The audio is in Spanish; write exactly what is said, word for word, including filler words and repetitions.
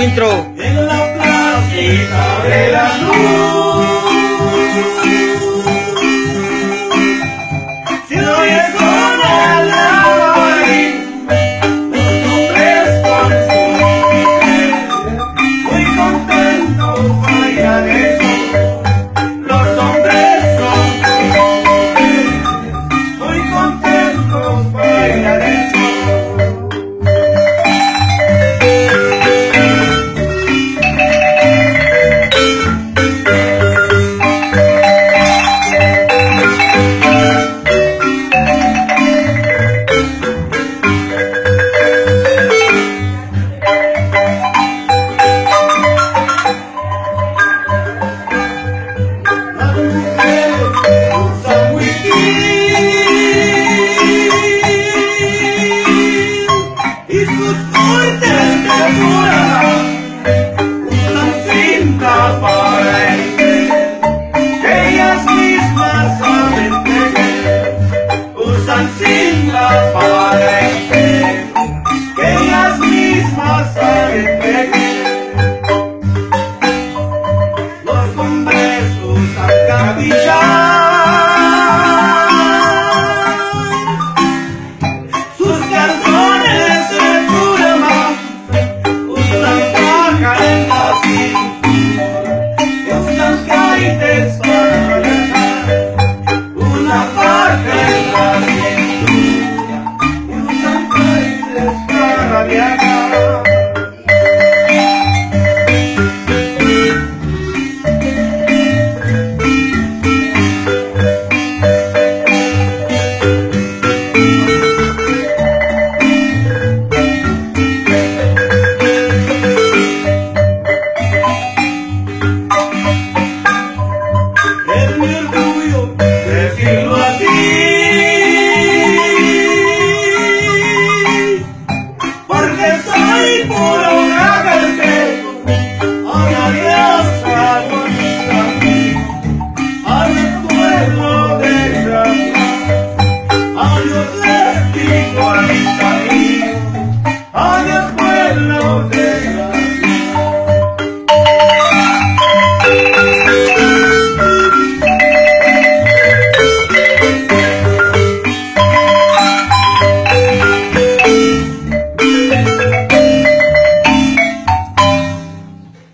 intro. En la placita de la luz, si no oyes sonar la violín, los hombres con su mujer, muy contentos bailan eso. Los hombres con su mujer, muy contentos bailan eso. Y sus cortes de pura usan cinta para el tren, que ellas mismas saben tejer. Usan cinta para el tren, que ellas mismas saben tejer. Los hombres usan cabillar, sus calzones para viajar, una faja en la cintura y usan caites para viajar. Es mi orgullo decirlo así, porque soy puro gagalteco, a la diosa bonita, al pueblo de Granada, a Dios les digo a mis amigos, a